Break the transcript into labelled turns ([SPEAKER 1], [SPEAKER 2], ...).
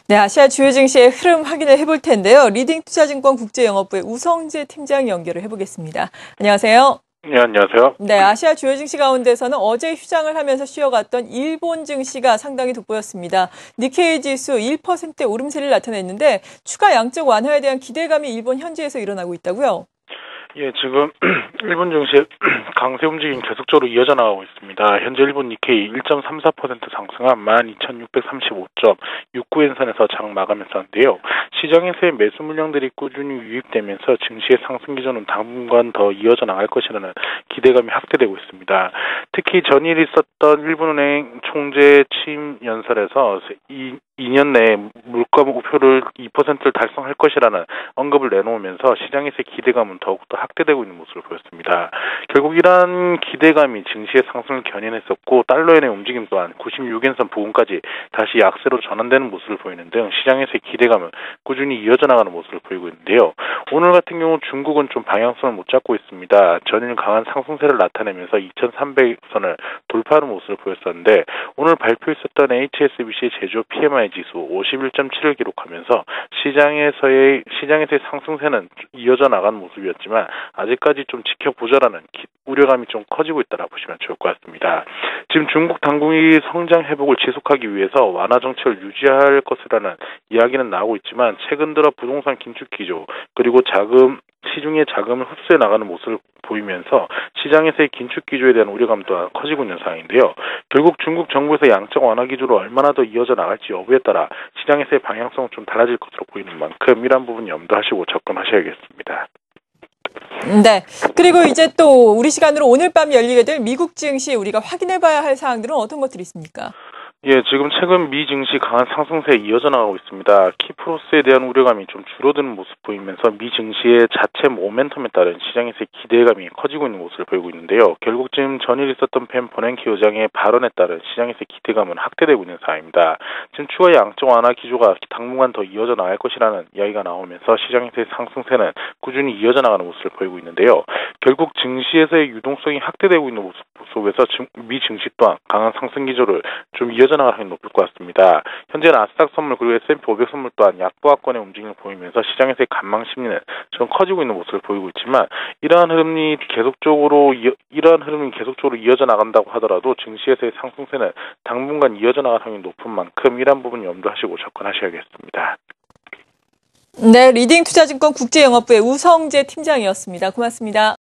[SPEAKER 1] 네, 아시아 주요 증시의 흐름 확인을 해볼 텐데요. 리딩 투자증권 국제영업부의 우성재 팀장 연결을 해보겠습니다. 안녕하세요.
[SPEAKER 2] 네, 안녕하세요.
[SPEAKER 1] 네, 아시아 주요 증시 가운데서는 어제 휴장을 하면서 쉬어갔던 일본 증시가 상당히 돋보였습니다. 니케이 지수 1%의 오름세를 나타냈는데 추가 양적 완화에 대한 기대감이 일본 현지에서 일어나고 있다고요?
[SPEAKER 2] 예, 지금 일본 증시 강세 움직임 계속적으로 이어져 나가고 있습니다. 현재 일본 니케이 1.34% 상승한 12,635.69엔선에서 장 마감했었는데요. 시장에서의 매수 물량들이 꾸준히 유입되면서 증시의 상승 기조는 당분간 더 이어져 나갈 것이라는 기대감이 확대되고 있습니다. 특히 전일 있었던 일본은행 총재 취임 연설에서 2년 내에 물가 목표를 2%를 달성할 것이라는 언급을 내놓으면서 시장에서의 기대감은 더욱더 확대되고 있는 모습을 보였습니다. 결국 이러한 기대감이 증시의 상승을 견인했었고 달러엔의 움직임 또한 96엔선 부근까지 다시 약세로 전환되는 모습을 보이는 등 시장에서의 기대감은 꾸준히 이어져 나가는 모습을 보이고 있는데요. 오늘 같은 경우 중국은 좀 방향성을 못 잡고 있습니다. 전일 강한 상승세를 나타내면서 2300선을 돌파하는 모습을 보였었는데 오늘 발표했었던 HSBC 제조 PMI 지수 51.7을 기록하면서 시장에서의 상승세는 이어져 나가는 모습이었지만 아직까지 좀 지켜보자라는 우려감이 좀 커지고 있다고 보시면 좋을 것 같습니다. 지금 중국 당국이 성장 회복을 지속하기 위해서 완화 정책을 유지할 것이라는 이야기는 나오고 있지만 최근 들어 부동산 긴축 기조 그리고 시중의 자금을 흡수해 나가는 모습을 보이면서 시장에서의 긴축 기조에 대한 우려감 또한 커지고 있는 상황인데요. 결국 중국 정부에서 양적 완화 기조로 얼마나 더 이어져 나갈지 여부에 따라 시장에서의 방향성은 좀 달라질 것으로 보이는 만큼 이러한 부분 염두하시고 접근하셔야겠습니다.
[SPEAKER 1] 네. 그리고 이제 또 우리 시간으로 오늘 밤 열리게 될 미국 증시 우리가 확인해봐야 할 사항들은 어떤 것들이 있습니까?
[SPEAKER 2] 예, 지금 최근 미 증시 강한 상승세에 이어져 나가고 있습니다. 키프로스에 대한 우려감이 좀 줄어드는 모습 보이면서 미 증시의 자체 모멘텀에 따른 시장에서의 기대감이 커지고 있는 모습을 보이고 있는데요. 결국 지금 전일 있었던 펜 버냉키 의장의 발언에 따른 시장에서의 기대감은 확대되고 있는 상황입니다. 지금 추가 양적 완화 기조가 당분간 더 이어져 나갈 것이라는 이야기가 나오면서 시장에서의 상승세는 꾸준히 이어져 나가는 모습을 보이고 있는데요. 결국 증시에서의 유동성이 확대되고 있는 모습 속에서 미 증시 또한 강한 상승 기조를 좀 이어져 나갈 확률이 높을 것 같습니다. 현재 나스닥 선물 그리고 S&P 500 선물 또한 약보합권의 움직임을 보이면서 시장에서의 관망 심리는 좀 커지고 있는 모습을 보이고 있지만 이러한 흐름이 계속적으로 이어져 나간다고 하더라도 증시에서의 상승세는 당분간 이어져 나갈 확률이 높은 만큼 이러한 부분 염두하시고 접근하셔야겠습니다.
[SPEAKER 1] 네, 리딩 투자증권 국제영업부의 우성재 팀장이었습니다. 고맙습니다.